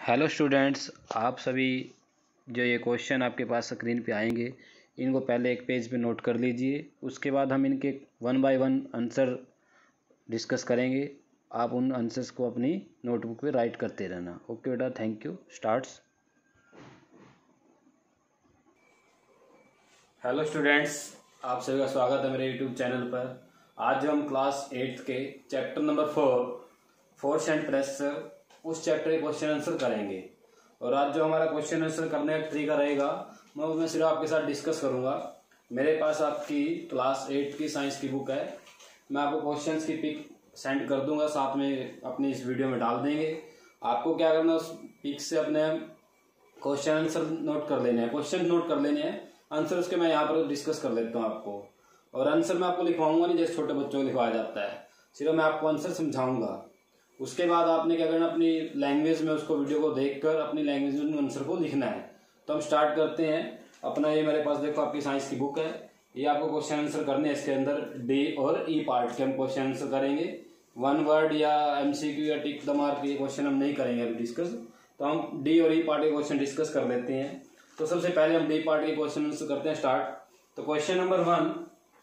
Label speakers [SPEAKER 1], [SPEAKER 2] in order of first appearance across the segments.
[SPEAKER 1] Hello students, आप सभी जो ये क्वेश्चन आपके पास स्क्रीन पे आएंगे इनको पहले एक पेज पे नोट कर लीजिए। उसके बाद हम इनके one by one answer discuss करेंगे। आप उन आंसर्स को अपनी नोटबुक पे राइट करते रहना। ओके बेटा, thank you. Starts. Hello students, आप सभी का स्वागत है मेरे यूट्यूब चैनल पर। आज हम क्लास 8 के chapter number 4 force and pressure उस चैप्टर के क्वेश्चन आंसर करेंगे। और आज जो हमारा क्वेश्चन आंसर करने का तरीका रहेगा मैं सिर्फ आपके साथ डिस्कस करूंगा। मेरे पास आपकी क्लास 8 की साइंस की बुक है। मैं आपको क्वेश्चंस की पिक सेंड कर दूंगा, साथ में अपनी इस वीडियो में डाल देंगे। आपको क्या करना, उस पिक से अपने क्वेश्चन आंसर नोट कर लेने हैं, क्वेश्चन नोट कर लेने हैं, आंसर उसके मैं यहाँ पर डिस्कस कर लेता हूँ आपको। और आंसर मैं आपको लिखवाऊंगा नहीं जैसे छोटे बच्चों को लिखवाया जाता है, सिर्फ मैं आपको आंसर समझाऊंगा। उसके बाद आपने क्या करना, अपनी लैंग्वेज में उसको वीडियो को देखकर अपनी लैंग्वेज में आंसर को लिखना है। तो हम स्टार्ट करते हैं अपना। ये मेरे पास देखो आपकी साइंस की बुक है, ये आपको क्वेश्चन आंसर करने हैं। इसके अंदर डी और ई पार्ट के हम क्वेश्चन आंसर करेंगे। वन वर्ड या एमसीक्यू या टिक द मार्क ये क्वेश्चन हम नहीं करेंगे अभी डिस्कस। तो हम डी और ई पार्ट के क्वेश्चन डिस्कस कर लेते हैं। तो सबसे पहले हम डी पार्ट के क्वेश्चन आंसर करते हैं स्टार्ट। तो क्वेश्चन नंबर 1,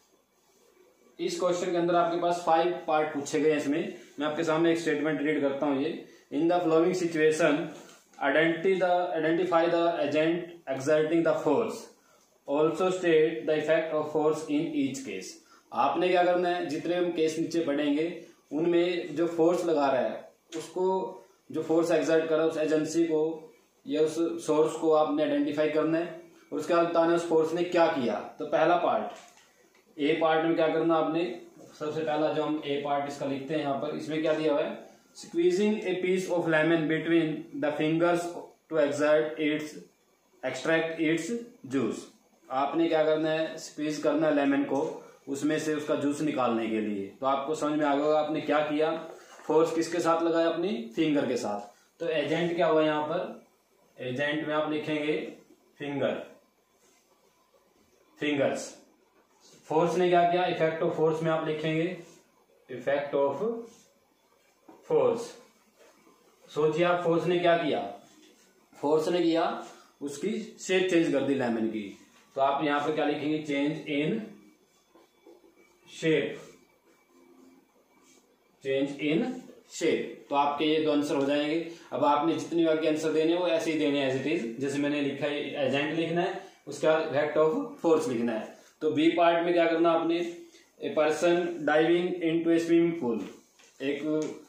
[SPEAKER 1] इस क्वेश्चन के अंदर आपके पास 5 पार्ट पूछे गए हैं। इसमें मैं आपके सामने एक स्टेटमेंट रीड करता हूं। ये in the following situation identify the agent exerting the force, also state the effect of force in each case. आपने क्या करना है, जितने हम केस नीचे पढ़ेंगे उनमें जो फोर्स लगा रहा है उसको, जो फोर्स एक्सर्ट कर रहा है उस एजेंसी को या उस सोर्स को आपने आइडेंटिफाई करना है। और उसके बाद बताना है उस फोर्स ने क्या किया। तो पहला पार्ट, ए पार्ट में क्या करना आपने, सबसे पहला जो हम ए पार्ट इसका लिखते हैं यहाँ पर, इसमें क्या दिया हुआ है, squeezing a piece of lemon between the fingers to extract its juice. आपने क्या करना है, स्क्वीज करना है लेमन को, उसमें से उसका जूस निकालने के लिए। तो आपको समझ में आ गया आपने क्या किया, फोर्स किसके साथ लगाया, अपनी फिंगर के साथ। तो एजेंट क्या हुआ यहाँ पर, एजेंट में आप लिखेंगे फिंगर्स। फोर्स ने क्या किया, इफेक्ट ऑफ फोर्स में आप लिखेंगे इफेक्ट ऑफ फोर्स। सोचिए आप, फोर्स ने क्या किया, फोर्स ने किया उसकी शेप चेंज कर दी लेमन की। तो आप यहां पर क्या लिखेंगे, change in shape, change in shape. तो आपके ये 2 आंसर हो जाएंगे। अब आपने जितनी बार के आंसर देने वो ऐसे ही देने एज इट इज, जैसे मैंने लिखा है, एजेंट लिखना है, उसके बाद इफेक्ट ऑफ फोर्स लिखना है। तो बी पार्ट में क्या करना आपने, a person diving into a swimming pool. एक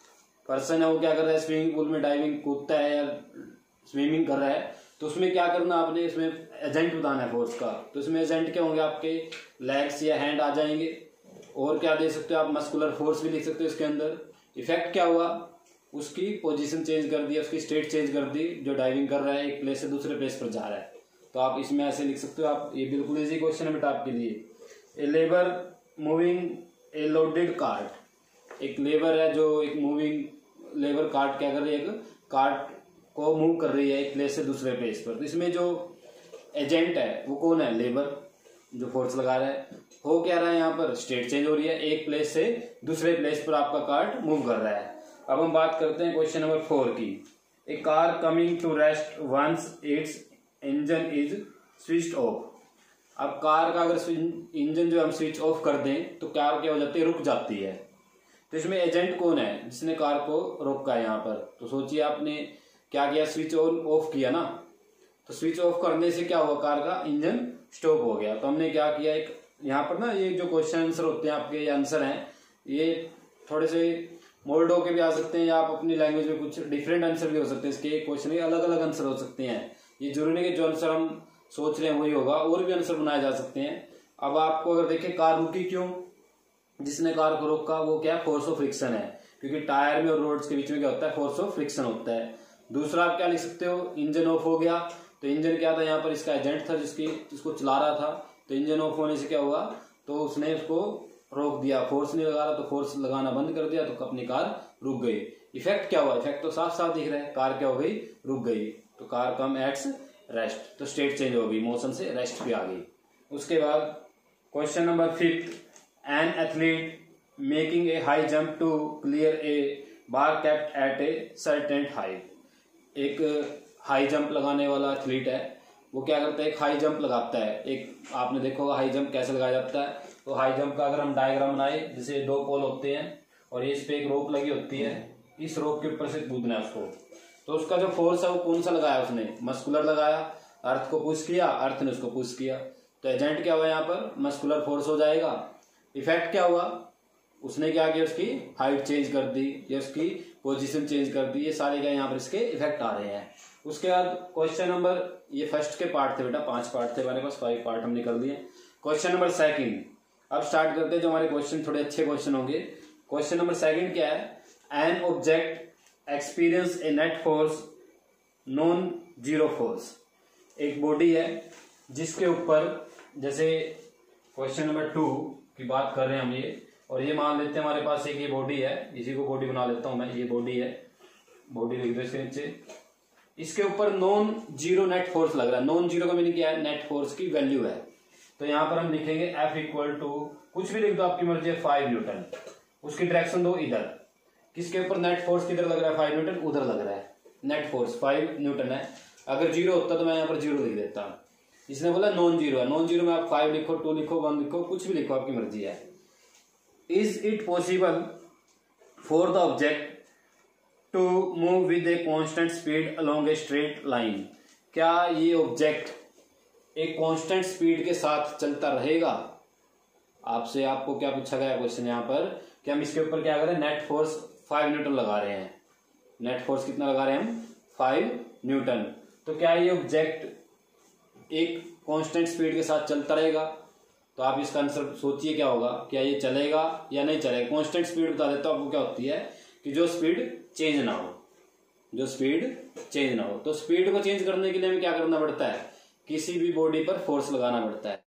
[SPEAKER 1] पर्सन है वो क्या कर रहा है, स्विमिंग पूल में डाइविंग कूदता है या स्विमिंग कर रहा है। तो उसमें क्या करना आपने, इसमें एजेंट बताना है फोर्स का। तो इसमें एजेंट क्या होंगे, आपके लेग्स या हैंड आ जाएंगे। और क्या दे सकते हो आप, मस्कुलर फोर्स भी लिख सकते हो इसके अंदर। इफेक्ट क्या हुआ, उसकी पोजीशन चेंज कर दी, उसकी स्टेट चेंज कर दी। जो डाइविंग कर रहा है एक प्लेस से दूसरे प्लेस पर जा रहा है, तो आप इसमें ऐसे लिख सकते हो आप। ये बिल्कुल इजी क्वेश्चन है बेटा आपके लिए। A labour moving a loaded cart. एक लेबर है जो एक मूविंग लेबर कार्ट क्या कर रही है, एक कार्ट को मूव कर रही है एक प्लेस से दूसरे प्लेस पर। तो इसमें जो एजेंट है वो कौन है, लेबर जो फोर्स लगा रहा है। हो क्या रहा है यहाँ पर, स्टेट चेंज हो रही है, एक प्लेस से दूसरे प्लेस पर आपका कार्ट मूव कर रहा है। अब हम बात करते हैं क्वेश्चन नंबर 4 की। A car coming to rest once its engine is switched off. अब कार का अगर इंजन जो हम स्विच ऑफ कर दें तो कार क्या हो जाती है, रुक जाती है। तो इसमें एजेंट कौन है जिसने कार को रोका है यहाँ पर। तो सोचिए आपने क्या किया, स्विच ऑन ऑफ किया ना। तो स्विच ऑफ करने से क्या हुआ, कार का इंजन स्टॉप हो गया। तो हमने क्या किया, एक यहाँ पर ना ये जो क्वेश्चन आंसर होते हैं आपके, ये आंसर हैं, ये थोड़े से मोल्ड होके भी आ सकते हैं या आप अपनी लैंग्वेज में कुछ डिफरेंट आंसर भी हो सकते हैं। इसके क्वेश्चन के अलग अलग आंसर हो सकते हैं। ये जरूरी नहीं कि जो आंसर हम सोच रहे हैं वही होगा, और भी आंसर बनाए जा सकते हैं। अब आपको अगर देखें कार रुकी क्यों, जिसने कार को रोका वो क्या है, फोर्स ऑफ फ्रिक्शन है। क्योंकि टायर में और रोड्स के बीच में क्या होता है, फोर्स ऑफ फ्रिक्शन होता है। दूसरा आप क्या लिख सकते हो, इंजन ऑफ हो गया। तो इंजन क्या था, यहाँ पर इसका एजेंट था जिसको चला रहा था। तो इंजन ऑफ होने से क्या हुआ, तो उसने उसको रोक दिया, फोर्स नहीं लगा रहा तो फोर्स लगाना बंद कर दिया, तो अपनी कार रुक गई। इफेक्ट क्या हुआ, इफेक्ट तो साफ साफ दिख रहा है, कार क्या हो गई, रुक गई। तो कार कम एट्स रेस्ट, तो स्टेट चेंज हो गई, मोशन से रेस्ट पे आ गई। उसके बाद question number 5, an athlete making a high jump to clear a bar kept at a certain height. एक हाई जंप लगाने वाला एथलीट है, वो क्या करता है, एक हाई जंप लगाता है। एक आपने देखा होगा हाई जंप कैसे लगाया जाता है। तो हाई जंप का अगर हम डायग्राम बनाए, जैसे 2 पोल होते हैं और इस पे एक रोप लगी होती है, इस रोप के ऊपर से कूदना है उसको। तो उसका जो फोर्स है वो कौन सा लगाया उसने, मस्कुलर लगाया, अर्थ को पुश किया, अर्थ ने उसको पुश किया। तो एजेंट क्या हुआ यहाँ पर, मस्कुलर फोर्स हो जाएगा। इफेक्ट क्या हुआ, उसने क्या किया, उसकी हाइट चेंज कर दी या उसकी पोजीशन चेंज कर दी। ये सारे क्या यहाँ पर इसके इफेक्ट आ रहे हैं। उसके बाद क्वेश्चन नंबर, ये फर्स्ट के पार्ट थे बेटा, 5 पार्ट थे हमारे पास, 5 पार्ट हम निकल दिए। क्वेश्चन नंबर सेकंड, अब स्टार्ट करते हैं। जो हमारे क्वेश्चन थोड़े अच्छे क्वेश्चन होंगे। क्वेश्चन नंबर सेकंड क्या है, an object experience a net force non zero force. एक बॉडी है जिसके ऊपर, जैसे क्वेश्चन नंबर 2 की बात कर रहे हैं हम ये, और ये मान लेते हैं हमारे पास एक ये बॉडी है, इसी को बॉडी बना लेता हूं मैं, ये बॉडी है, बॉडी लिख दो इसके नीचे। इसके ऊपर नॉन जीरो नेट फोर्स लग रहा है। नॉन जीरो का मीनिंग क्या है, नेट फोर्स की वैल्यू है। तो यहां पर हम लिखेंगे F इक्वल टू, कुछ भी लिख दो आपकी मर्जी है, 5 न्यूटन। उसकी डायरेक्शन दो इधर, किसके ऊपर नेट फोर्स किधर लग रहा है, 5 न्यूटन उधर लग रहा है। नेट फोर्स 5 न्यूटन है। अगर जीरो होता तो मैं यहाँ पर जीरो लिख देता। इसने बोला नॉन जीरो है, नॉन जीरो में आप 5 लिखो, 2 लिखो, 1 लिखो, कुछ भी लिखो, आपकी मर्जी है। Is it possible for the object to move with a constant speed along a straight line. क्या ये ऑब्जेक्ट एक कांस्टेंट स्पीड के साथ चलता रहेगा। आपसे आपको क्या पूछा गया क्वेश्चन यहाँ पर कि हम इसके ऊपर क्या करें, नेट फोर्स 5 न्यूटन लगा रहे हैं। नेट फोर्स कितना लगा रहे हैं हम, 5 न्यूटन। तो क्या ये ऑब्जेक्ट एक कांस्टेंट स्पीड के साथ चलता रहेगा। तो आप इसका आंसर सोचिए क्या होगा, क्या ये चलेगा या नहीं चलेगा। कांस्टेंट स्पीड बता देता हूं आपको क्या होती है कि जो स्पीड चेंज ना हो, जो स्पीड चेंज ना हो। तो स्पीड को चेंज करने के लिए हमें क्या करना पड़ता है, किसी भी बॉडी पर फोर्स लगाना पड़ता है।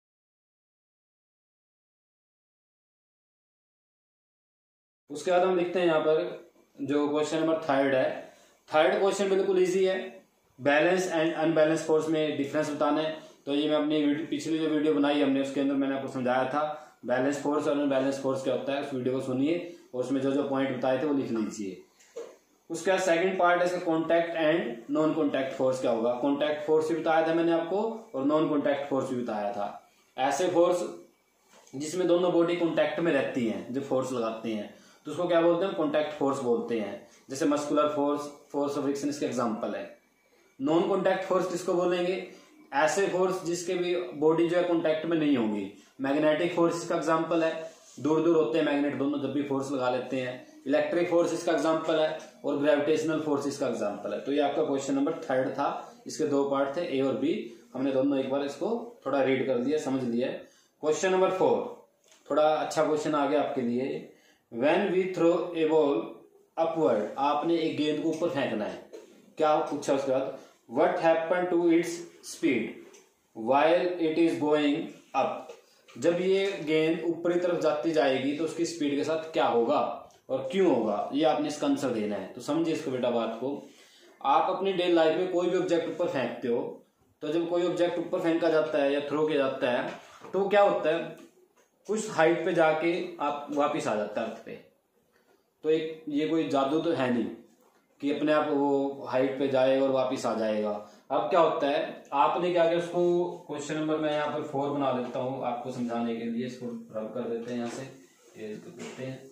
[SPEAKER 1] उसके बाद हम लिखते हैं यहाँ पर जो क्वेश्चन नंबर 3 है। थर्ड क्वेश्चन बिल्कुल इजी है, बैलेंस एंड अनबैलेंस फोर्स में डिफरेंस बताना है। तो ये मैं अपनी पिछली जो वीडियो बनाई हमने उसके अंदर मैंने आपको समझाया था बैलेंस फोर्स और अनबैलेंस फोर्स क्या होता है। उस वीडियो को सुनिए और उसमें जो जो पॉइंट बताए थे वो लिख लीजिए। उसका सेकंड पार्ट है इसका contact and non contact force क्या होगा। कॉन्टैक्ट फोर्स भी बताया था मैंने आपको और नॉन कॉन्टैक्ट फोर्स भी बताया था। ऐसे फोर्स जिसमें दोनों बॉडी कॉन्टैक्ट में रहती हैं, जो फोर्स लगाते हैं तो उसको क्या बोलते हैं, कॉन्टैक्ट फोर्स बोलते हैं। जैसे muscular force, force of friction इसके एग्जांपल है। नॉन कॉन्टैक्ट फोर्स किसको बोलेंगे, ऐसे फोर्स जिसके भी बॉडी जो है कॉन्टैक्ट में नहीं होगी। मैग्नेटिक फोर्स इसका एग्जांपल है, दूर दूर होते हैं मैग्नेट दोनों, जब भी फोर्स लगा लेते हैं। इलेक्ट्रिक फोर्स इसका एग्जांपल है और ग्रेविटेशनल फोर्स इसका एग्जांपल है। तो ये आपका क्वेश्चन नंबर 3 था। इसके 2 पार्ट थे, ए और बी। हमने दोनों एक बार इसको थोड़ा रीड कर दिया, समझ लिया। क्वेश्चन नंबर 4 थोड़ा अच्छा क्वेश्चन आ गया आपके लिए। When we throw a ball upward, आपने एक गेंद को ऊपर फेंकना है। क्या पूछा उसके बाद, what happen to its speed while it is going up. जब ये गेंद ऊपरी तरफ जाती जाएगी तो उसकी स्पीड के साथ क्या होगा और क्यों होगा, ये आपने इसका आंसर देना है। तो समझिए इसको बेटा बात को। आप अपनी डेली लाइफ में कोई भी ऑब्जेक्ट ऊपर फेंकते हो, तो जब कोई ऑब्जेक्ट ऊपर फेंका जाता है या थ्रो किया जाता है तो क्या होता है, कुछ हाइट पे जाके आप वापिस आ जाता है अर्थ पे। तो एक ये कोई जादू तो है नहीं कि अपने आप वो हाइट पे जाए और वापिस आ जाएगा। अब क्या होता है, आपने क्या किया, उसको क्वेश्चन नंबर मैं यहाँ पर 4 बना देता हूँ आपको समझाने के लिए। इसको रब कर देते हैं यहाँ से, ये इसको करते हैं।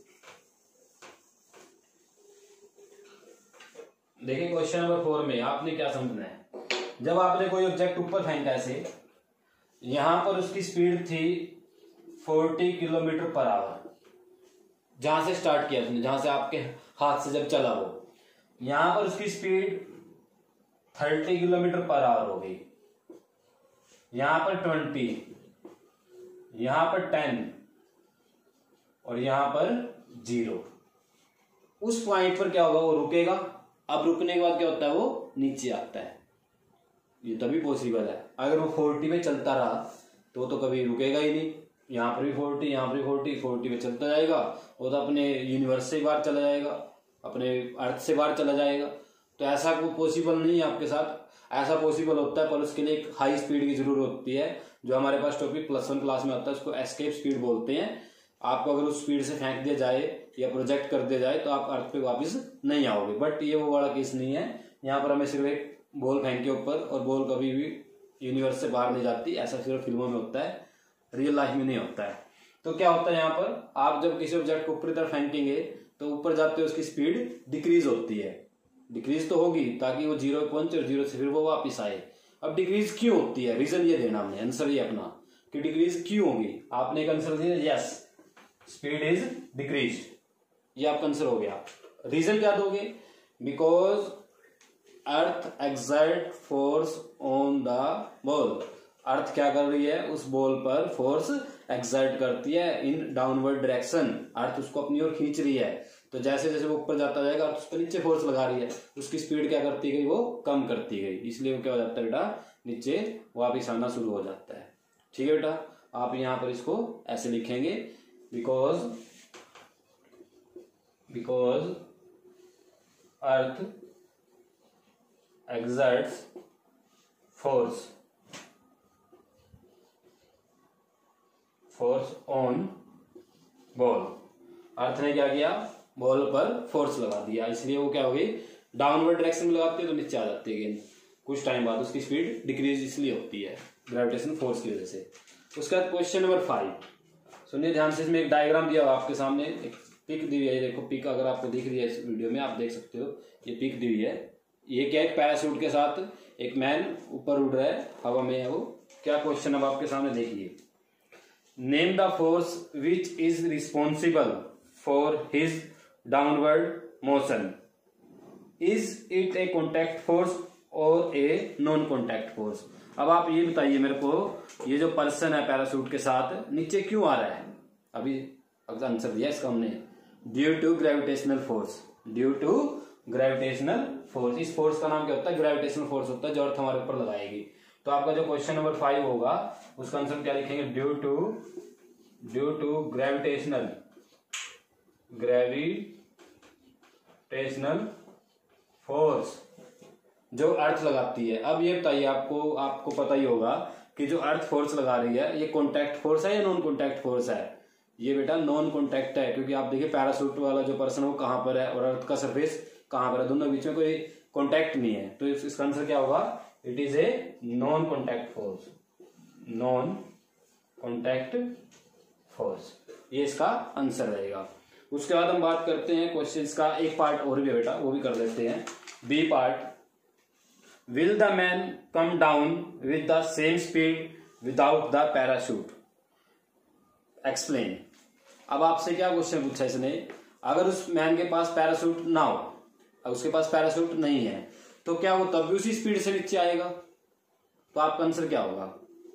[SPEAKER 1] देखिए क्वेश्चन नंबर 4 में आपने क्या समझना है, जब आपने कोई ऑब्जेक्ट ऊपर फेंका ऐसे, यहां पर उसकी स्पीड थी 40 किलोमीटर पर आवर। जहां से स्टार्ट किया उसने, जहां से आपके हाथ से जब चला वो, यहां पर उसकी स्पीड 30 किलोमीटर पर आवर हो गई। यहां पर 20, यहां पर 10 और यहां पर 0। उस पॉइंट पर क्या होगा, वो रुकेगा। अब रुकने के बाद क्या होता है, वो नीचे आता है। ये तभी पॉसिबल है। अगर वो 40 पे चलता रहा तो तो कभी रुकेगा ही नहीं। यहाँ पर भी 40, यहाँ पर भी 40 पे चलता जाएगा, वो तो अपने यूनिवर्स से बाहर चला जाएगा, अपने अर्थ से बाहर चला जाएगा। तो ऐसा कोई पॉसिबल नहीं है आपके साथ। ऐसा पॉसिबल होता है पर उसके लिए एक हाई स्पीड की जरूरत होती है, जो हमारे पास टॉपिक +1 क्लास में होता है, उसको एस्केप स्पीड बोलते हैं। आपको अगर उस स्पीड से फेंक दिया जाए या प्रोजेक्ट कर दिया जाए तो आप अर्थ पे वापस नहीं आओगे। बट ये वो वाला केस नहीं है यहाँ पर हमें सिर्फ एक बॉल फेंक के ऊपर, और बॉल कभी भी यूनिवर्स से बाहर नहीं जाती, ऐसा सिर्फ फिल्मों में होता है, रियल लाइफ में नहीं होता है। तो क्या होता है यहाँ पर, आप जब किसी ऑब्जेक्ट को ऊपरी तरफ फेंकेंगे तो ऊपर जाते हुए उसकी स्पीड डिक्रीज होती है। डिक्रीज तो होगी ताकि वो 0 पहुंचे और 0 से फिर वो वापिस आए। अब डिक्रीज क्यों होती है, रीजन ये देना हमने, आंसर ये अपना कि डिक्रीज क्यों होगी। आपने एक आंसर दिया यस, स्पीड इज डिक्रीज, ये आपका आंसर हो गया। रीजन क्या दोगे, because earth exert force on the ball. Earth क्या कर रही है, उस बॉल पर फोर्स एक्सर्ट करती है इन डाउनवर्ड डायरेक्शन। अर्थ उसको अपनी ओर खींच रही है, तो जैसे जैसे वो ऊपर जाता जाएगा अर्थ उसको नीचे फोर्स लगा रही है, उसकी स्पीड क्या करती गई, वो कम करती गई, इसलिए वो क्या हो जाता है बेटा, नीचे वापिस आना शुरू हो जाता है। ठीक है बेटा, आप यहाँ पर इसको ऐसे लिखेंगे, because earth exerts force on ball. Earth ने क्या किया, बॉल पर फोर्स लगा दिया, इसलिए वो क्या हो गई, डाउनवर्ड डायरेक्शन में लगाती है तो नीचे आ जाती है गेंद। कुछ टाइम बाद उसकी स्पीड डिक्रीज इसलिए होती है ग्रेविटेशन फोर्स की वजह से। उसके बाद क्वेश्चन नंबर 5 सुनिए ध्यान से। इसमें एक डायग्राम दिया हुआ आपके सामने, एक पिक दी हुई है, देखो पिक अगर आपको दिख रही है इस वीडियो में, आप देख सकते हो, ये पिक दी हुई है। ये क्या है, पैराशूट के साथ एक मैन ऊपर उड़ रहा है, हवा में है वो। क्या क्वेश्चन अब आपके सामने देखिए, name the force which is responsible for his downward motion, is it a contact force और ए नॉन कॉन्टैक्ट फोर्स। अब आप ये बताइए मेरे को, ये जो पर्सन है पैराशूट के साथ नीचे क्यों आ रहा है, अभी आंसर दिया इसका हमने, due to gravitational force, due to gravitational force. इस फोर्स का नाम क्या होता है, ग्रेविटेशनल फोर्स होता है, जो अर्थ हमारे ऊपर लगाएगी। तो आपका जो क्वेश्चन नंबर 5 होगा उसका आंसर क्या लिखेंगे, ड्यू टू ग्रेविटेशनल फोर्स जो अर्थ लगाती है। अब ये बताइए, आपको पता ही होगा कि जो अर्थ फोर्स लगा रही है ये कॉन्टैक्ट फोर्स है या नॉन कॉन्टैक्ट फोर्स है। ये बेटा नॉन कॉन्टैक्ट है, क्योंकि आप देखिए पैराशूट वाला जो पर्सन है वो कहां पर है और अर्थ का सरफेस कहां पर है, दोनों बीच में कोई कॉन्टैक्ट नहीं है। तो इसका आंसर क्या होगा, it is a non contact force, non contact force, ये इसका आंसर रहेगा। उसके बाद हम बात करते हैं क्वेश्चन का एक पार्ट और भी बेटा, वो भी कर लेते हैं। B part, will the man come down with the same speed without the parachute, explain. अब आपसे क्या क्वेश्चन पूछा इसने, अगर उस मैन के पास पैराशूट ना हो, उसके पास पैराशूट नहीं है, तो क्या वो तब भी उसी स्पीड से नीचे आएगा। तो आपका आंसर क्या होगा,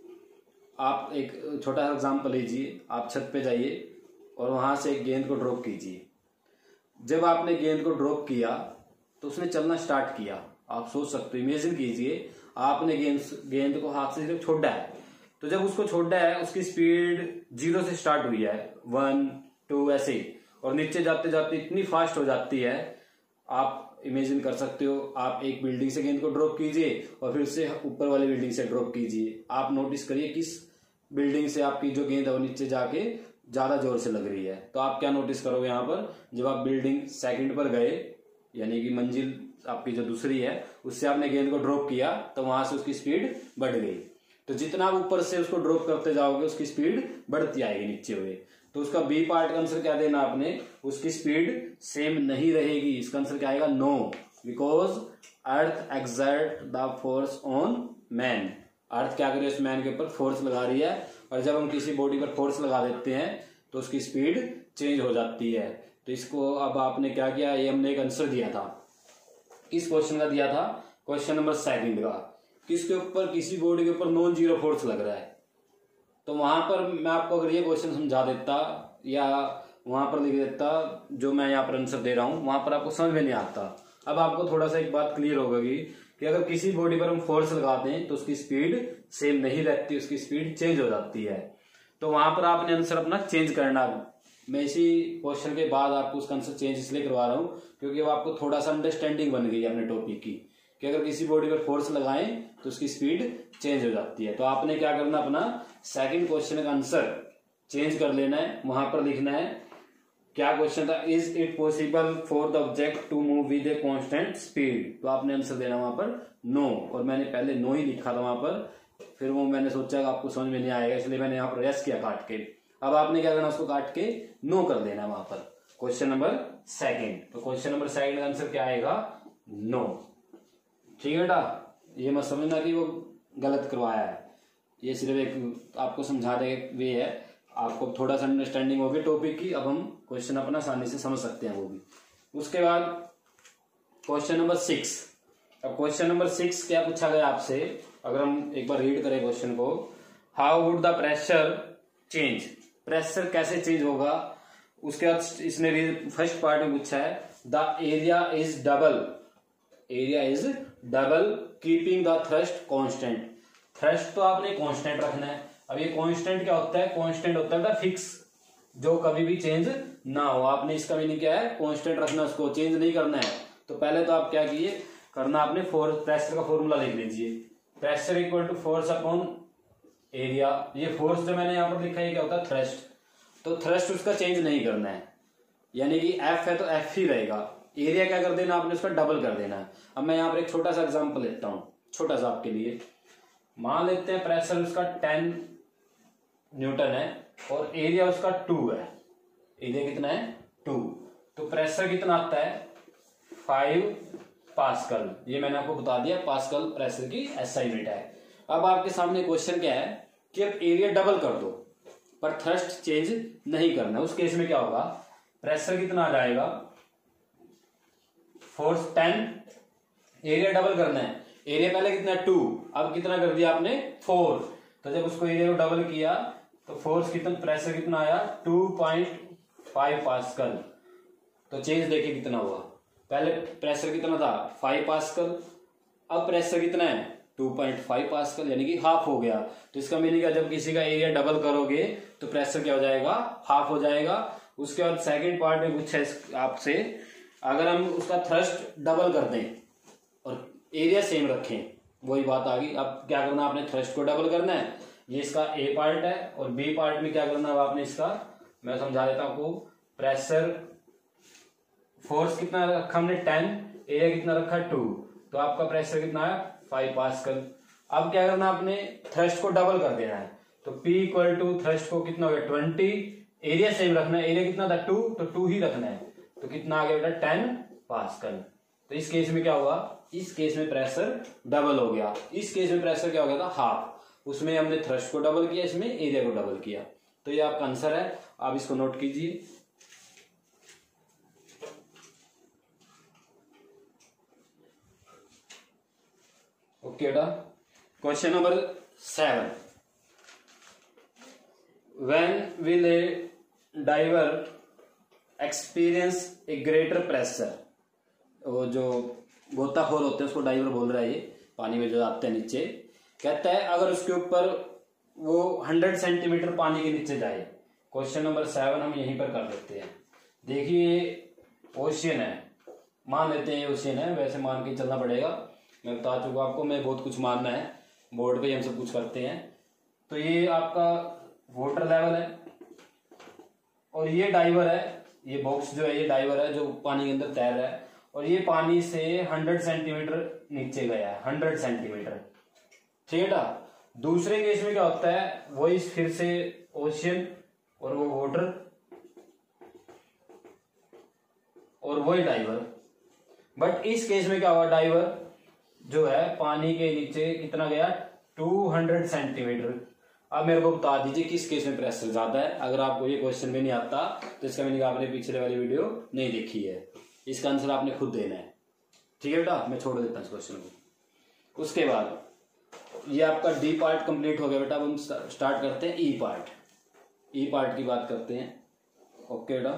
[SPEAKER 1] आप एक छोटा सा एग्जांपल लीजिए, आप छत पे जाइए और वहां से एक गेंद को ड्रॉप कीजिए। जब आपने गेंद को ड्रॉप किया तो उसने चलना स्टार्ट किया। आप सोच सकते हो, इमेजिन कीजिए आपने गेंद को हाथ से सिर्फ छोड़ा है, तो जब उसको छोड़ा है उसकी स्पीड 0 से स्टार्ट हुई है, 1 2 ऐसे, और नीचे जाते जाते इतनी फास्ट हो जाती है, आप इमेजिन कर सकते हो। आप एक बिल्डिंग से गेंद को ड्रॉप कीजिए और फिर से ऊपर वाली बिल्डिंग से ड्रॉप कीजिए। आप नोटिस करिए किस बिल्डिंग से आपकी जो गेंद है वो नीचे जाके ज्यादा जोर से लग रही है। तो आप क्या नोटिस करोगे यहाँ पर, जब आप बिल्डिंग सेकंड पर गए, यानी कि मंजिल आपकी जो दूसरी है उससे आपने गेंद को ड्रॉप किया, तो वहां से उसकी स्पीड बढ़ गई। तो जितना आप ऊपर से उसको ड्रॉप करते जाओगे उसकी स्पीड बढ़ती आएगी नीचे हुए। तो उसका बी पार्ट का आंसर क्या देना आपने, उसकी स्पीड सेम नहीं रहेगी। इसका आंसर क्या आएगा, no, because earth exert the force on man. Earth क्या करे, उस मैन के ऊपर फोर्स लगा रही है, और जब हम किसी बॉडी पर फोर्स लगा देते हैं तो उसकी स्पीड चेंज हो जाती है। तो इसको अब आपने क्या किया, ये हमने एक आंसर दिया था, किस क्वेश्चन का दिया था, क्वेश्चन नंबर 2 का, किसके ऊपर, किसी बॉडी के ऊपर नॉन जीरो फोर्स लग रहा है। तो वहां पर मैं आपको अगर ये क्वेश्चन समझा देता या वहां पर लिख देता जो मैं यहाँ पर आंसर दे रहा हूं, वहां पर आपको समझ में नहीं आता। अब आपको थोड़ा सा एक बात क्लियर होगी कि अगर किसी बॉडी पर हम फोर्स लगाते हैं तो उसकी स्पीड सेम नहीं रहती, उसकी स्पीड चेंज हो जाती है। तो वहां पर आपने आंसर अपना चेंज करना। मैं इसी क्वेश्चन के बाद आपको उसका आंसर चेंज इसलिए करवा रहा हूँ क्योंकि वो आपको थोड़ा सा अंडरस्टैंडिंग बन गई है अपने टॉपिक की, कि अगर किसी बॉडी पर फोर्स लगाएं तो उसकी स्पीड चेंज हो जाती है। तो आपने क्या करना, अपना सेकंड क्वेश्चन का आंसर चेंज कर लेना है, वहां पर लिखना है क्या क्वेश्चन था, is it possible for the object to move with a constant speed, तो आपने आंसर देना वहां पर नो, और मैंने पहले नो ही लिखा था वहां पर, फिर वो मैंने सोचा कि आपको समझ में नहीं आएगा इसलिए मैंने यहाँ पर यस किया काट के। अब आपने क्या करना, उसको काट के नो कर देना वहां पर। क्वेश्चन नंबर सेकंड, तो क्वेश्चन नंबर सेकंड का आंसर क्या आएगा, नो। ठीक है बेटा, ये मत समझना कि वो गलत करवाया है, ये सिर्फ एक आपको समझाने का वे है, आपको थोड़ा सा अंडरस्टैंडिंग होगी टॉपिक की, अब हम क्वेश्चन अपना आसानी से समझ सकते हैं वो भी। उसके बाद क्वेश्चन नंबर 6। अब क्वेश्चन नंबर 6 क्या पूछा गया आपसे, अगर हम एक बार रीड करें क्वेश्चन को, how would the pressure change, pressure कैसे चेंज होगा। उसके बाद इसने फर्स्ट पार्ट में पूछा है the area is double keeping the thrust constant, thrust तो आपने कांस्टेंट रखना है। अब ये कांस्टेंट क्या होता है, कांस्टेंट होता है फिक्स, जो कभी भी चेंज ना हो, आपने इसका मीनिंग क्या है, कांस्टेंट रखना, उसको चेंज नहीं करना है। तो पहले तो आप क्या कीजिए करना, आपने प्रेशर का फॉर्मूला लिख लीजिए, pressure equal to force upon area. ये फोर्स जो मैंने यहाँ पर लिखा है क्या होता है, थ्रस्ट, तो थ्रस्ट उसका चेंज नहीं करना है, यानी कि एफ है तो एफ ही रहेगा। एरिया क्या कर देना, आपने उसका डबल कर देना है। अब मैं यहाँ पर एक छोटा सा एग्जांपल लेता हूँ, छोटा सा आपके लिए। मान लेते हैं प्रेशर उसका 10 न्यूटन है और एरिया उसका 2 है। एरिया कितना है, 2, तो प्रेशर कितना आता है, 5 पास्कल। ये मैंने आपको बता दिया, पास्कल प्रेशर की एसआई यूनिट है। अब आपके सामने क्वेश्चन क्या है कि अब एरिया डबल कर दो पर थ्रस्ट चेंज नहीं करना। उस केस में क्या होगा, प्रेशर कितना आ जाएगा, फोर्स 10, एरिया डबल करना है, एरिया पहले कितना है 2, अब कितना कर दिया आपने 4, तो जब उसको एरिया को डबल किया तो फोर्स कितना, प्रेशर कितना आया 2.5 पास्कल। तो चेंज देखिए कितना हुआ, पहले प्रेशर कितना था 5 पास्कल, अब प्रेशर कितना है 2.5 पास्कल, यानी कि हाफ हो गया। तो इसका मीनिंग है जब किसी का एरिया डबल करोगे तो प्रेशर क्या हो जाएगा, हाफ हो जाएगा। उसके बाद सेकंड पार्ट में पूछा आपसे, अगर हम उसका थ्रस्ट डबल कर दें और एरिया सेम रखें, वही बात आ गई। अब क्या करना, आपने थ्रस्ट को डबल करना है, ये इसका ए पार्ट है, और बी पार्ट में क्या करना है आपने इसका, मैं समझा देता हूं आपको। प्रेशर फोर्स कितना रखा हमने 10, एरिया कितना रखा 2, तो आपका प्रेशर कितना है 5 पास्कल। अब क्या करना, आपने थ्रस्ट को डबल कर देना है, तो P इक्वल टू थ्रस्ट को कितना हो गया 20, एरिया सेम रखना है, एरिया कितना था 2, तो 2 ही रखना है, तो कितना आ गया बेटा 10 पास्कल। तो इस केस में क्या हुआ, इस केस में प्रेशर डबल हो गया, इस केस में प्रेशर क्या हो गया था हाफ, उसमें हमने थ्रस्ट को डबल किया, इसमें एरिया को डबल किया। तो ये आपका आंसर है, आप इसको नोट कीजिए। ओके बेटा, question number 7, when will a diver experience a greater pressure, वो जो गोताखोर होते हैं उसको डाइवर बोल रहा है, ये पानी में जो जाते हैं नीचे, कहता है अगर उसके ऊपर वो 100 सेंटीमीटर पानी के नीचे जाए। क्वेश्चन नंबर 7 हम यहीं पर कर लेते हैं। देखिए ओशियन है, मान लेते हैं ओशियन है, वैसे मान के चलना पड़ेगा, मैं बता चुका आपको, मैं बहुत कुछ मानना है, बोर्ड पे हम सब कुछ करते हैं। तो ये आपका वाटर लेवल है और ये डाइवर है, ये बॉक्स जो है ये डाइवर है जो पानी के अंदर तैर रहा है, और ये पानी से 100 सेंटीमीटर नीचे गया है, 100 सेंटीमीटर। ठीक है ना। दूसरे केस में क्या होता है, वही फिर से ओशियन और वो वाटर और वही डाइवर, बट इस केस में क्या हुआ, डाइवर जो है पानी के नीचे कितना गया 200 सेंटीमीटर। अब मेरे को बता दीजिए किस केस में प्रेशर ज्यादा है। अगर आपको ये क्वेश्चन भी नहीं आता तो इसका मीनिंग आपने पिछले वाली वीडियो नहीं देखी है, इसका आंसर आपने खुद देना है। ठीक है बेटा, मैं छोड़ देता हूँ इस क्वेश्चन को। उसके बाद ये आपका डी पार्ट कंप्लीट हो गया बेटा, अब हम स्टार्ट करते हैं ई पार्ट। ई पार्ट की बात करते हैं। ओके बेटा,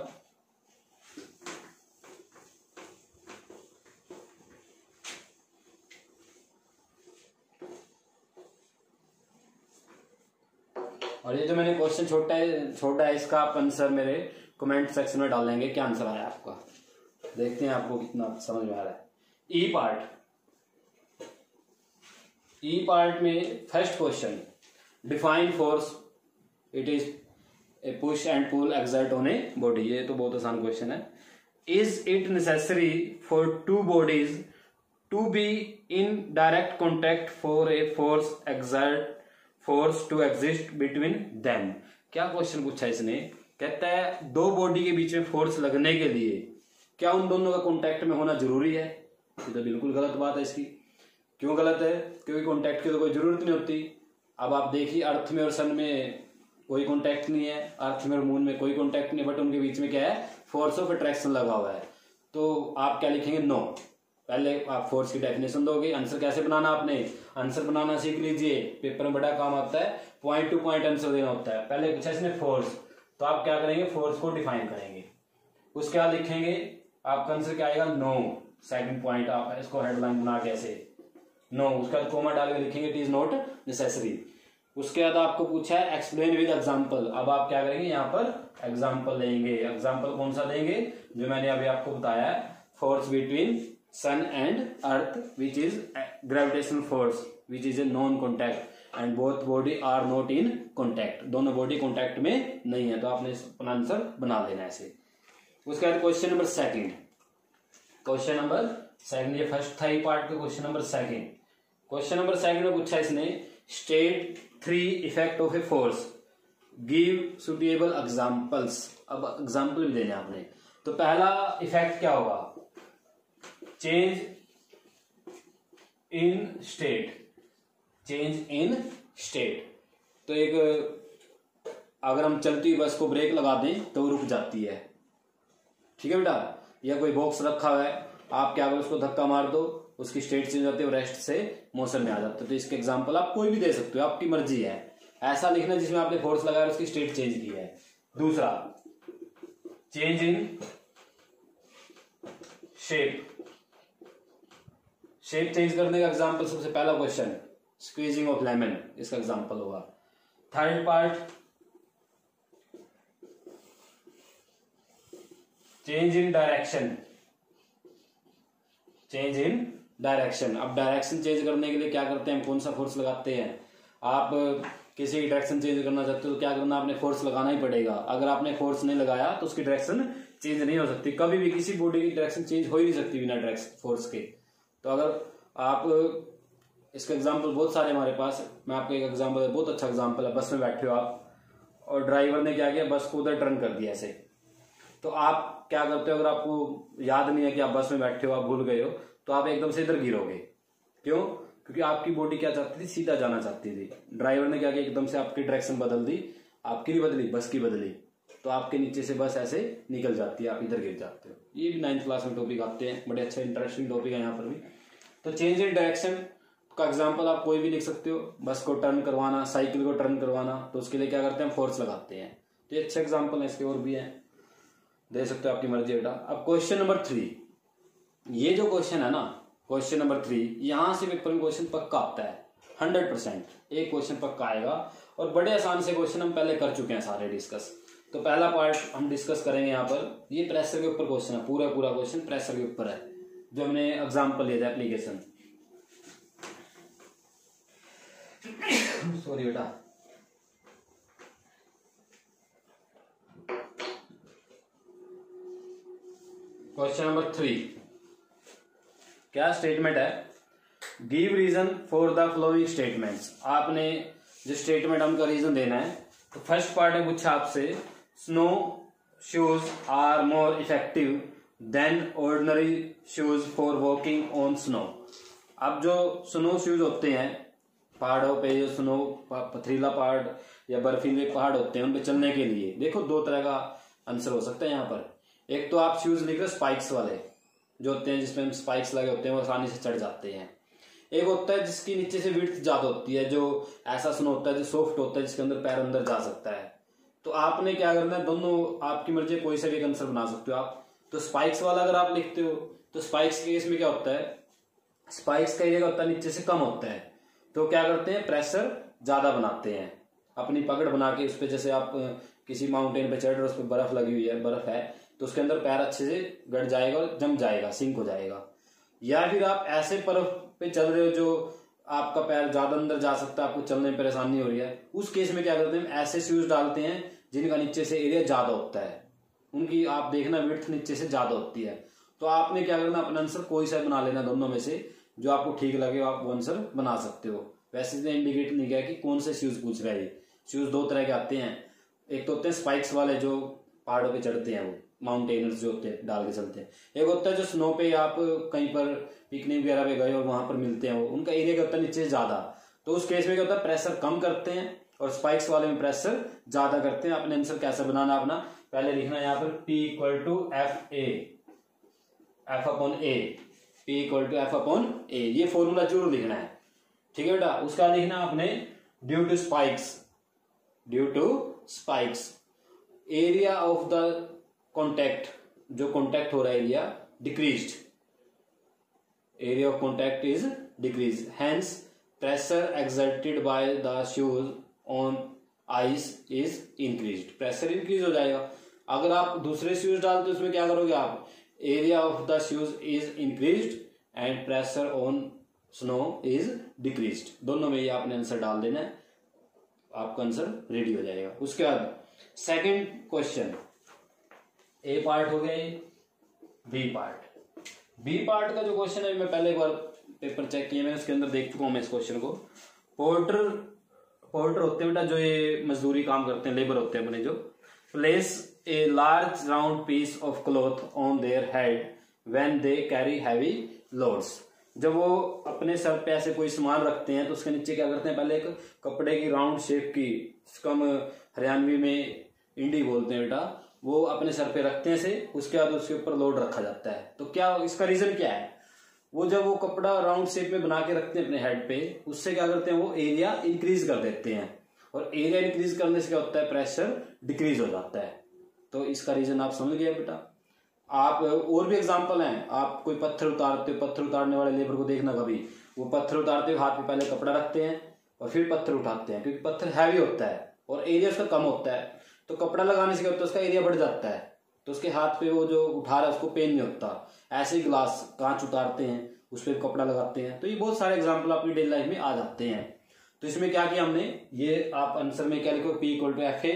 [SPEAKER 1] और ये जो मैंने क्वेश्चन छोटा है इसका आप आंसर मेरे कमेंट सेक्शन में डाल देंगे, क्या आंसर आया आपका, देखते हैं आपको कितना समझ में आ रहा है। ई पार्ट में first question, define force, it is a push and pull exert on a body. ये तो बहुत आसान क्वेश्चन है। Is it necessary for two bodies to be in direct contact for a force to exist between them. क्या question पूछा इसने, कहता है दो बॉडी के बीच में फोर्स लगने के लिए क्या उन दोनों का कॉन्टेक्ट में होना जरूरी है। ये तो बिल्कुल गलत बात है इसकी। क्यों गलत है, क्योंकि कॉन्टेक्ट की तो कोई जरूरत नहीं होती। अब आप देखिए अर्थ में और सन में कोई कॉन्टेक्ट नहीं है, अर्थ में और मून में कोई कॉन्टेक्ट नहीं, बट उनके बीच में क्या है, फोर्स ऑफ अट्रैक्शन लगा हुआ है। तो आप क्या लिखेंगे, नो। पहले आप फोर्स की डेफिनेशन दोगे। आंसर कैसे बनाना, आपने आंसर बनाना सीख लीजिए, पेपर में बड़ा काम आता है, पॉइंट टू पॉइंट आंसर देना होता है। पहले पूछा इसने फोर्स, तो आप क्या करेंगे, फोर्स को डिफाइन करेंगे, उसके बाद लिखेंगे आपका आंसर क्या आएगा, नो। सेकंड पॉइंट आप इसको हेडलाइन बना के ऐसे नो, उसके बाद कोमा डाल के लिखेंगे इट इज नॉट नेसेसरी। उसके बाद आपको पूछा है एक्सप्लेन विद एग्जांपल। अब आप क्या करेंगे, यहाँ पर एग्जांपल लेंगे। एग्जांपल कौन सा देंगे, जो मैंने अभी आपको बताया, force between sun and earth which is gravitational force which is a non contact and both body are not in contact. दोनों बॉडी कॉन्टैक्ट में नहीं है, तो आपने अपना आंसर बना लेना ऐसे। उसके बाद question number second, question number second, ये फर्स्ट था ही पार्ट का। Question number second, question number second में पूछा इसने state 3 effect of a force, give suitable examples. अब एग्जांपल भी देने आपने। तो पहला इफेक्ट क्या होगा, change in state, change in state. तो एक अगर हम चलती हुई बस को ब्रेक लगा दें तो वो रुक जाती है, ठीक है बेटा। या कोई बॉक्स रखा हुआ है, आप क्या करो, उसको धक्का मार दो, उसकी स्टेट चेंज होती है, रेस्ट से मोशन में आ जाते हैं। तो इसके एग्जांपल आप कोई भी दे सकते हो, आपकी मर्जी है। ऐसा लिखना जिसमें आपने फोर्स लगाया उसकी स्टेट चेंज की है। दूसरा, change in shape, shape change करने का एग्जांपल सबसे पहला क्वेश्चन स्क्वीजिंग ऑफ लेमन, इसका एग्जांपल होगा। Third part, change in direction, change in direction. अब डायरेक्शन चेंज करने के लिए क्या करते हैं, कौन सा फोर्स लगाते हैं। आप किसी की डायरेक्शन चेंज करना चाहते हो तो क्या करना, आपने फोर्स लगाना ही पड़ेगा। अगर आपने फोर्स नहीं लगाया तो उसकी डायरेक्शन चेंज नहीं हो सकती। कभी भी किसी बॉडी की डायरेक्शन चेंज हो ही नहीं सकती बिना डायरेक्शन फोर्स के। तो अगर आप इसका एग्जांपल बहुत सारे हमारे पास, मैं आपको एक एग्जांपल, बहुत अच्छा एग्जांपल है। बस में बैठे हो आप और ड्राइवर ने क्या किया, बस को उधर टर्न कर दिया ऐसे। तो आप क्या करते हो, अगर आपको याद नहीं है कि आप बस में बैठे हो, आप भूल गए हो, तो आप एकदम से इधर गिरोगे। क्यों, क्योंकि आपकी बॉडी क्या चाहती थी, सीधा जाना चाहती थी। ड्राइवर ने क्या किया, एकदम से आपकी डायरेक्शन बदल दी, आपकी नहीं बदली, बस की बदली, तो आपके नीचे से बस ऐसे निकल जाती है, आप इधर गिर जाते हो। ये भी 9th क्लास में टॉपिक आते हैं, बड़े अच्छा इंटरेस्टिंग टॉपिक है यहाँ पर भी। तो चेंज इन डायरेक्शन का एग्जाम्पल आप कोई भी लिख सकते हो, बस को टर्न करवाना, साइकिल को टर्न करवाना, तो उसके लिए क्या करते हैं, फोर्स लगाते हैं। तो ये अच्छे एग्जाम्पल है, इसके और भी हैं, दे सकते हो, आपकी मर्जी बेटा। अब क्वेश्चन नंबर 3, ये जो क्वेश्चन है ना, क्वेश्चन नंबर 3, यहां से पेपर में क्वेश्चन पक्का आता है 100%। एक क्वेश्चन पक्का आएगा और बड़े आसान से क्वेश्चन हम पहले कर चुके हैं सारे डिस्कस। तो पहला पार्ट हम डिस्कस करेंगे यहाँ पर, ये प्रेशर के ऊपर क्वेश्चन है, पूरा क्वेश्चन प्रेशर के ऊपर है, जो हमने एग्जाम्पल लिया था एप्लीकेशन। सॉरी बेटा। क्वेश्चन नंबर 3, क्या स्टेटमेंट है, give reason for the following statements. आपने जो स्टेटमेंट हमका रीजन देना है। तो फर्स्ट पार्ट में पूछा आपसे, snow shoes are more effective than ordinary shoes for walking on snow. अब जो स्नो शूज होते हैं, पहाड़ों पे जो स्नो पथरीला पहाड़ या बर्फीले पहाड़ होते हैं, उन पे चलने के लिए देखो 2 तरह का आंसर हो सकता है यहाँ पर। एक तो आप शूज लिख रहे स्पाइक्स वाले जो होते हैं, जिसमें स्पाइक्स लगे होते हैं, वो आसानी से चढ़ जाते हैं। एक होता है जिसकी नीचे से विड्थ ज्यादा होती है, जो ऐसा स्नो होता है जो सॉफ्ट होता है, जिसके अंदर पैर अंदर जा सकता है। तो आपने क्या करना है, दोनों आपकी मर्जी, कोई सा भी आंसर बना सकते हो आप। तो स्पाइक्स वाला अगर आप लिखते हो तो स्पाइक्स के केस में क्या होता है, स्पाइक्स का एरिया होता है नीचे से कम होता है, तो क्या करते हैं, प्रेशर ज्यादा बनाते हैं। अपनी पकड़ बना के उस पर, जैसे आप किसी माउंटेन पे चढ़ रहे हो, उस पर बर्फ लगी हुई है, बर्फ है, तो उसके अंदर पैर अच्छे से गड़ जाएगा और जम जाएगा, सिंक हो जाएगा। या फिर आप ऐसे बर्फ पे चल रहे हो जो आपका पैर ज्यादा अंदर जा सकता है, आपको चलने में परेशानी हो रही है, उस केस में क्या करते हैं, ऐसे शूज डालते हैं जिनका नीचे से एरिया ज्यादा होता है, उनकी आप देखना विड्थ नीचे से ज्यादा होती है। तो आपने क्या करना, अपना आंसर कोई सा बना लेना, दोनों में से जो आपको ठीक लगे आप वो आंसर बना सकते हो। वैसे तो इंडिकेट नहीं किया कि कौन से शूज पूछ रहा है। शूज दो तरह के आते हैं, एक तो होते हैं स्पाइक्स वाले जो पहाड़ों पे चढ़ते हैं, वो माउंटेनर्स जो होते हैं डाल के चलते हैं। एक होता है जो स्नो पे आप कहीं पर पिकनिक वगैरह पे गए और वहां पर मिलते हैं, वो उनका एरिया क्या होता है नीचे से ज्यादा। तो उस केस में क्या होता है, प्रेशर कम करते हैं और स्पाइक्स वाले में प्रेशर ज्यादा करते हैं। अपने आंसर कैसे बनाना, अपना पहले लिखना है यहाँ पर P equal to F upon A, P equal to F upon A, ये फॉर्मूला जरूर लिखना है, ठीक है बेटा। उसका लिखना आपने due to spikes area of the contact, जो कॉन्टैक्ट हो रहा है area decreased, area of contact is decrease, hence pressure exerted by the shoes on ice is increased, pressure increase हो जाएगा। अगर आप दूसरे शूज डालते उसमें क्या करोगे आप, area of the shoes is increased and pressure on snow is decreased, दोनों में ये आपने आंसर डाल देना है, आपका आंसर रेडी हो जाएगा। उसके बाद सेकंड क्वेश्चन, ए पार्ट हो गया, बी पार्ट का जो क्वेश्चन है मैं पहले एक बार पेपर चेक किया, मैं उसके अंदर देख चुका हूं मैं इस क्वेश्चन को। पोर्टर होते हैं बेटा जो ये मजदूरी काम करते हैं, लेबर होते हैं अपने, जो place a large round piece of cloth on their head when they carry heavy loads, जब वो अपने सर पे ऐसे कोई सामान रखते हैं तो उसके नीचे क्या करते हैं, पहले एक कपड़े की राउंड शेप की, इसको हम हरियाणवी में इंडी बोलते हैं बेटा, वो अपने सर पे रखते हैं से, उसके बाद उसके ऊपर लोड रखा जाता है। तो क्या इसका रीजन क्या है, वो जब वो कपड़ा राउंड शेप में बना के रखते हैं अपने हेड पे, उससे क्या करते हैं वो एरिया इंक्रीज कर देते हैं, और एरिया इंक्रीज करने से क्या होता है, प्रेशर डिक्रीज हो जाता है। तो इसका रीजन आप समझ गए बेटा। आप और भी एग्जांपल हैं, आप कोई पत्थर उतारते हो, पत्थर उतारने वाले लेबर को देखना कभी, वो पत्थर उतारते हुए हाथ में पहले कपड़ा रखते हैं और फिर पत्थर उठाते हैं, क्योंकि पत्थर हैवी होता है और एरिया उसका कम होता है, तो कपड़ा लगाने से क्या होता है, उसका एरिया बढ़ जाता है, तो उसके हाथ पे वो जो उठा रहा है उसको पेन नहीं होता। ऐसे ही ग्लास कांच उतारते हैं, उस पर कपड़ा लगाते हैं, तो ये बहुत सारे एग्जाम्पल अपनी डेली लाइफ में आ जाते हैं। तो इसमें क्या किया हमने, ये आप आंसर में क्या लिखो, P equal to F A,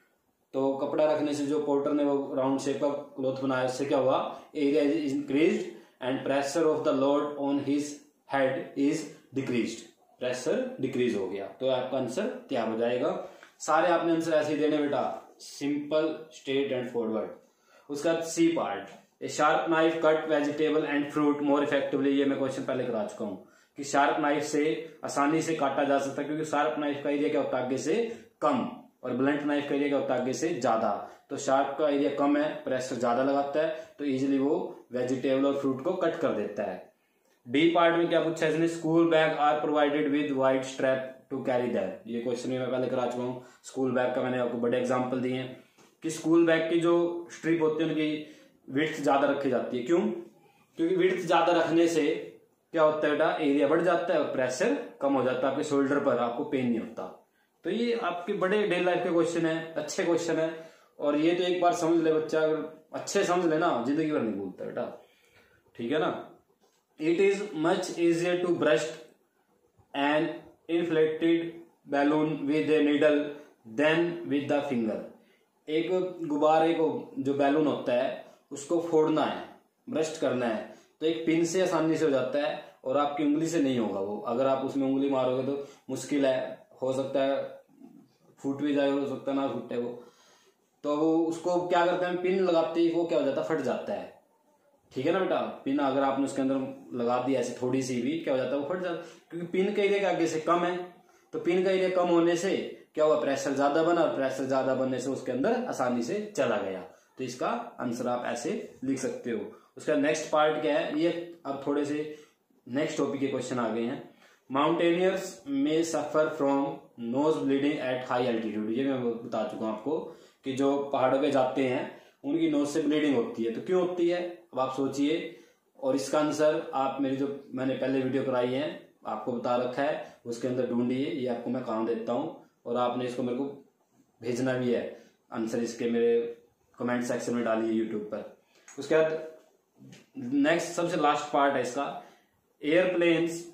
[SPEAKER 1] तो कपड़ा रखने से जो पोर्टर ने वो राउंड शेप का क्लॉथ बनाया, उससे क्या हुआ, area is increased and pressure of the load on his head is decreased, pressure decrease हो गया। तो आपका आंसर तैयार हो जाएगा। सारे आपने आंसर ऐसे ही देने बेटा, सिंपल, स्ट्रेट एंड फॉरवर्ड। उसका C part, a sharp knife cut vegetable and fruit more effectively, ये मैं क्वेश्चन पहले करा चुका हूं कि शार्प नाइफ से आसानी से काटा जा सकता है, क्योंकि शार्प नाइफ का एरिया क्या होता है आगे से कम, और ब्लंट नाइफ का एरिया क्या होता है आगे से ज्यादा। तो शार्प का एरिया कम है, प्रेशर ज्यादा लगाता है, तो इजीली वो वेजिटेबल और फ्रूट को कट कर देता है। डी पार्ट में क्या पूछा है इसने, school bag are provided with wide strap to carry that, ये क्वेश्चन भी मैं पहले करा चुका हूँ। स्कूल बैग का मैंने आपको बड़े एग्जाम्पल दिए हैं कि स्कूल बैग की जो स्ट्रिप होती है उनकी विड्थ ज्यादा रखी जाती है। क्यों, क्योंकि विड्थ ज्यादा रखने से क्या होता है बेटा, एरिया बढ़ जाता है और प्रेशर कम हो जाता है, आपके शोल्डर पर आपको पेन नहीं होता। तो ये आपके बड़े डेली लाइफ के क्वेश्चन है, अच्छे क्वेश्चन है, और ये तो एक बार समझ ले बच्चा, अगर अच्छे समझ लेना जिंदगी भर नहीं भूलता बेटा, ठीक है ना। It is much easier to burst an inflated balloon with a needle than with the finger, एक गुब्बारे को जो बैलून होता है उसको फोड़ना है, ब्रस्ट करना है, तो एक पिन से आसानी से हो जाता है, और आपकी उंगली से नहीं होगा वो। अगर आप उसमें उंगली मारोगे तो मुश्किल है, हो सकता है फूट भी जाए, हो सकता है ना फूटे वो। तो वो उसको क्या करते हैं, पिन लगाते ही वो क्या हो जाता है, फट जाता है, ठीक है ना बेटा। पिन अगर आपने उसके अंदर लगा दी ऐसे थोड़ी सी भी, क्या हो जाता है, वो फट जाता है, क्योंकि पिन का एरिया आगे से कम है। तो पिन का एरिया कम होने से क्या हुआ, प्रेशर ज्यादा बना, और प्रेशर ज्यादा बनने से उसके अंदर आसानी से चला गया। तो इसका आंसर आप ऐसे लिख सकते हो। उसका नेक्स्ट पार्ट क्या है, ये अब थोड़े से नेक्स्ट टॉपिक के क्वेश्चन आ गए हैं। माउंटेनियर्स में suffer from nose bleeding at high altitude, ये मैं बता चुका हूं आपको कि जो पहाड़ों पे जाते हैं उनकी नोज से ब्लीडिंग होती है। तो क्यों होती है, अब आप सोचिए, और इसका आंसर आप मेरी जो मैंने पहले वीडियो कराई है आपको बता रखा है, उसके अंदर ढूंढिए, ये आपको मैं काम देता हूँ, और आपने इसको मेरे को भेजना भी है आंसर, इसके मेरे कमेंट सेक्शन में डालिए यूट्यूब पर। उसके बाद नेक्स्ट सबसे लास्ट पार्ट है इसका, airplanes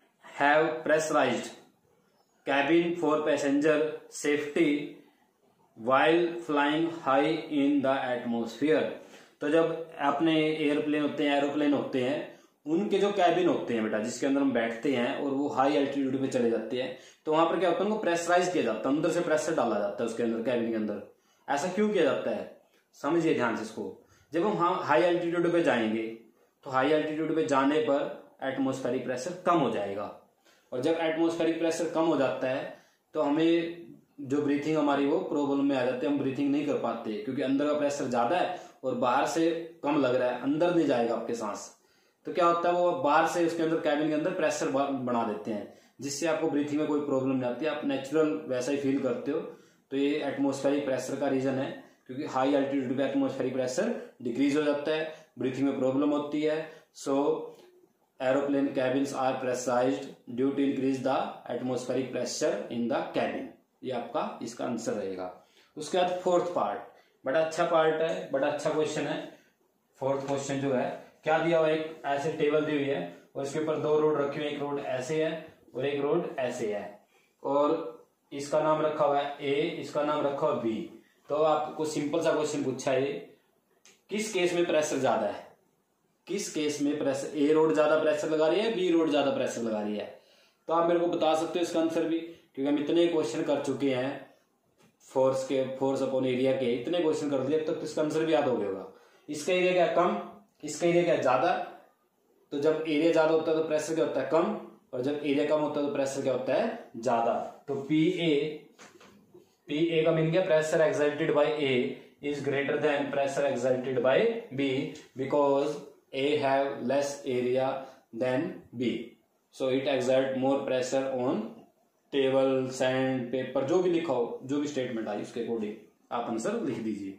[SPEAKER 1] have pressurised cabin for passenger safety while flying high in the atmosphere. तो जब अपने एरोप्लेन होते हैं उनके जो कैबिन होते हैं बेटा, जिसके अंदर हम बैठते हैं और वो हाई एल्टीट्यूड पे चले जाते हैं, तो वहां पर क्या होता है, उनको प्रेशराइज किया जाता है, अंदर से प्रेशर डाला जाता है उसके अंदर, कैबिन के अंदर। ऐसा क्यों किया जाता है, समझिए ध्यान से इसको। जब हम हाई एल्टीट्यूड पे जाएंगे तो हाई एल्टीट्यूड पे जाने पर एटमोस्फेरिक प्रेशर कम हो जाएगा, और जब एटमोस्फेरिक प्रेशर कम हो जाता है तो हमें जो ब्रीथिंग हमारी वो प्रॉब्लम में आ जाती है, हम ब्रीथिंग नहीं कर पाते, क्योंकि अंदर का प्रेशर ज्यादा है और बाहर से कम लग रहा है, अंदर नहीं जाएगा आपके सांस। तो क्या होता है, वो बाहर से उसके अंदर कैबिन के अंदर प्रेशर बढ़ा देते हैं, जिससे आपको ब्रीथिंग में कोई प्रॉब्लम नहीं आती, आप नेचुरल वैसा ही फील करते हो। तो ये एटमोस्फेरिक प्रेशर का रीजन है, क्योंकि हाई एल्टीट्यूड पे एटमोस्फेरिक प्रेशर डिक्रीज हो जाता है, ब्रीथिंग में प्रॉब्लम होती है। So aeroplane cabins are pressurised due to increase the atmospheric pressure in the cabin. ये आपका इसका आंसर रहेगा। उसके बाद फोर्थ पार्ट, बड़ा अच्छा पार्ट है, बड़ा अच्छा क्वेश्चन है। फोर्थ क्वेश्चन जो है क्या दिया हुआ, एक ऐसे टेबल दी हुई है और इसके ऊपर दो रोड रखी हुई, एक रोड ऐसे है और एक रोड ऐसे है, और इसका नाम रखा हुआ है ए, इसका नाम रखा हुआ बी। तो आपको सिंपल सा क्वेश्चन पूछा है, किस केस में प्रेशर ज्यादा है, किस केस में प्रेशर, ए रोड ज्यादा प्रेशर लगा रही है, बी रोड ज्यादा प्रेशर लगा रही है। तो आप मेरे को बता सकते हो इसका आंसर भी, क्योंकि हम इतने क्वेश्चन कर चुके हैं फोर्स अपॉन एरिया के, इतने क्वेश्चन कर दिए, तो इसका आंसर भी याद हो गया होगा। इसका एरिया क्या कम, इसका एरिया क्या ज्यादा। तो जब एरिया ज्यादा होता है तो प्रेशर क्या होता है कम, और जब एरिया कम होता है तो प्रेशर क्या होता है ज्यादा। तो पी ए का मीन क्या, pressure exerted by A is greater than pressure exerted by B, because A have less area than B, so it exert more pressure on table, sand, paper, जो भी लिखा हो, जो भी स्टेटमेंट आई उसके according आप आंसर लिख दीजिए।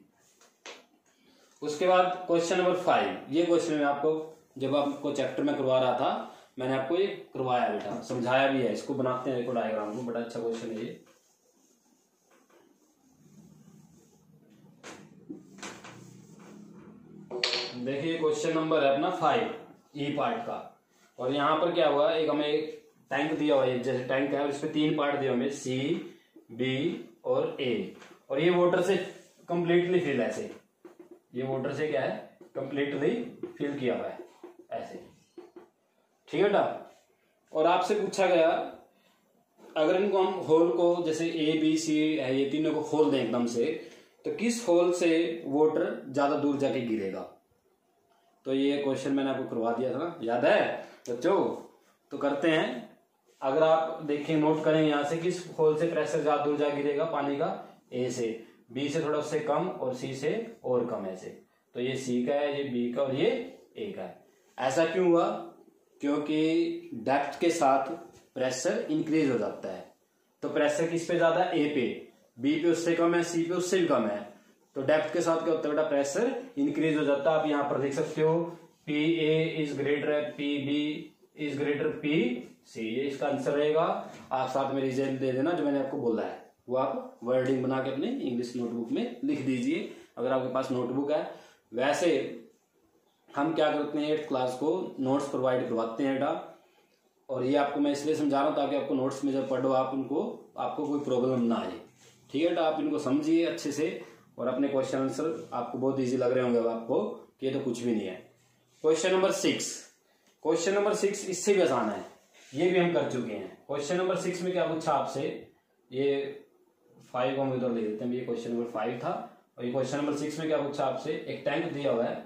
[SPEAKER 1] उसके बाद क्वेश्चन नंबर 5, ये क्वेश्चन में आपको जब आपको चैप्टर में करवा रहा था मैंने आपको ये करवाया बेटा, समझाया भी है। इसको बनाते हैं, देखो डायग्राम को, बड़ा अच्छा क्वेश्चन है ये। देखिए क्वेश्चन नंबर है अपना 5 ई पार्ट का, और यहाँ पर क्या हुआ, एक हमें टैंक दिया हुआ है, जैसे टैंक है और इसमें 3 पार्ट दिए हमें, सी, बी और ए, और ये वाटर से कंप्लीटली फिल, ऐसे ये वाटर से क्या है कंप्लीटली फिल किया हुआ है ऐसे, ठीक है बेटा। और आपसे पूछा गया अगर इनको हम होल को, जैसे ए बी सी है, ये तीनों को खोल दें एकदम से, तो किस होल से वाटर ज्यादा दूर जाके गिरेगा। तो ये क्वेश्चन मैंने आपको करवा दिया था ना, याद है बच्चों। तो करते हैं, अगर आप देखें नोट करें यहाँ से, किस होल से प्रेशर ज्यादा दूर जा गिरेगा पानी का, ए से, बी से थोड़ा उससे कम और सी से और कम ऐसे। तो ये सी का है, ये बी का और ये ए का है। ऐसा क्यों हुआ, क्योंकि डेप्थ के साथ प्रेशर इंक्रीज हो जाता है। तो प्रेशर किस पे ज्यादा है, ए पे, बी पे उससे कम है, सी पे उससे भी कम है। तो डेप्थ के साथ क्या होता है बेटा, प्रेशर इंक्रीज हो जाता है। आप यहाँ पर देख सकते हो P A is greater, P B is greater, P C, ये इसका आंसर रहेगा। आप साथ में रिजल्ट दे देना जो मैंने आपको बोला है, वो आप वर्डिंग बना के अपने इंग्लिश नोटबुक में लिख दीजिए, अगर आपके पास नोटबुक है। वैसे हम क्या करते हैं, 8th क्लास को नोट्स प्रोवाइड करवाते हैं बेटा, और ये आपको मैं इसलिए समझा रहा हूँ ताकि आपको नोट्स में जब पढ़ो आप उनको, आपको कोई प्रॉब्लम ना आए, ठीक है बेटा। आप इनको समझिए अच्छे से, और अपने क्वेश्चन आंसर आपको बहुत इजी लग रहे होंगे आपको कि ये तो कुछ भी नहीं है। क्वेश्चन नंबर 6, क्वेश्चन नंबर 6 इससे भी आसान है, ये भी हम कर चुके हैं। क्वेश्चन नंबर 6 में क्या पूछा आपसे, ये 5 को हम इधर ले लेते हैं, ये क्वेश्चन नंबर 5 था, और ये क्वेश्चन नंबर 6 में क्या पूछा आपसे, एक टैंक दिया हुआ है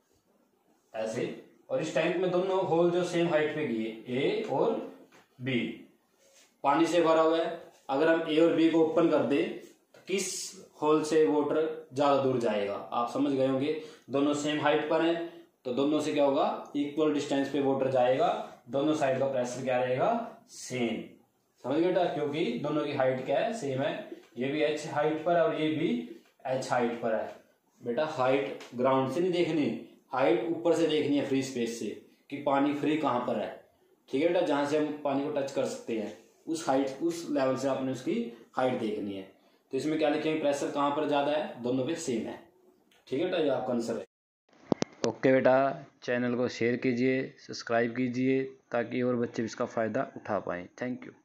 [SPEAKER 1] ऐसे, और इस टैंक में दोनों होल जो सेम हाइट पे किए, ए और बी, पानी से भरा हुआ है। अगर हम ए और बी को ओपन कर दें तो किस होल से वाटर ज्यादा दूर जाएगा, आप समझ गए होंगे। दोनों सेम हाइट पर हैं तो दोनों से क्या होगा, इक्वल डिस्टेंस पे वाटर जाएगा, दोनों साइड का प्रेशर क्या रहेगा, सेम, समझ गए बेटा, क्योंकि दोनों की हाइट क्या है, सेम है। ये भी h हाइट पर है और ये भी h हाइट पर है। बेटा हाइट ग्राउंड से नहीं देखनी, हाइट ऊपर से देखनी है, फ्री स्पेस से, कि पानी फ्री कहाँ पर है, ठीक है बेटा, जहां से हम पानी को टच कर सकते हैं उस हाइट, उस लेवल से आपने उसकी हाइट देखनी है। तो इसमें क्या लिखेंगे, प्रेशर कहाँ पर ज्यादा है, दोनों पे सेम है, ठीक है बेटा, ये आपका आंसर है। ओके बेटा, चैनल को शेयर कीजिए, सब्सक्राइब कीजिए, ताकि और बच्चे इसका फ़ायदा उठा पाएँ। Thank you.